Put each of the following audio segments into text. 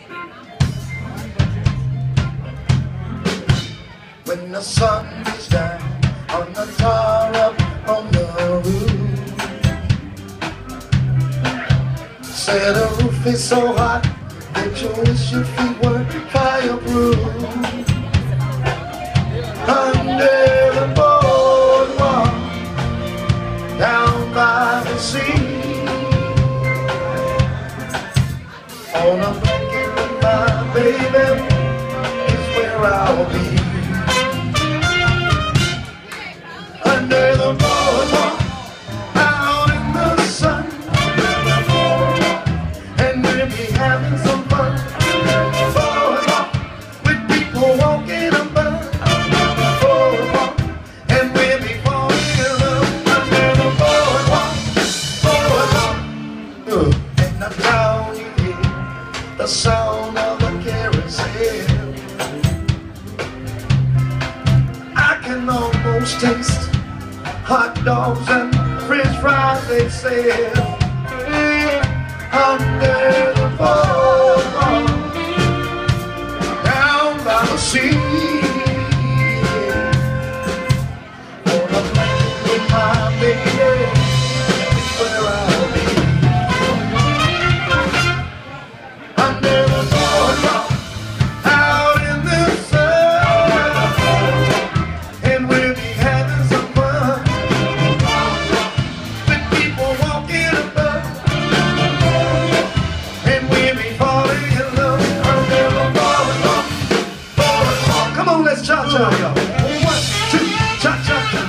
When the sun is down on the tar up on the roof, say the roof is so hot that you wish your feet were fireproof. Under the boardwalk, down by the sea, on a blanket with my baby is where I'll be. Under the boardwalk, out in the sun, and we'll be having some fun. Boardwalk, with people walking about. Boardwalk, and we'll be falling in love. Under the boardwalk, boardwalk, and the town you hear the sound of a carousel. I can almost taste hot dogs and french fries they sell under the boardwalk, down by the sea. On a blanket with my baby is where I'll be. Under the boardwalk, out in the sun, and we'll be having some fun with people walking about, and we'll be falling in love under the boardwalk, boardwalk. Come on, let's cha-cha, y'all. 1, 2, cha-cha-cha.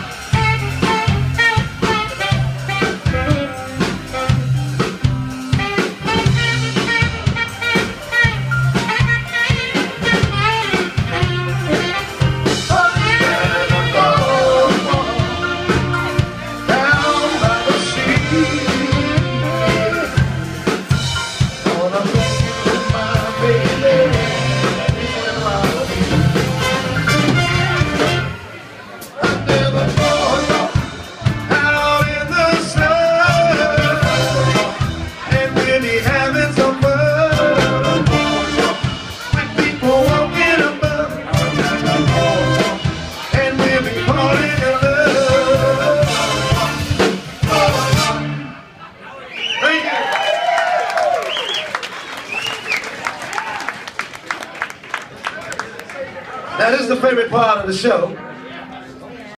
That is the favorite part of the show.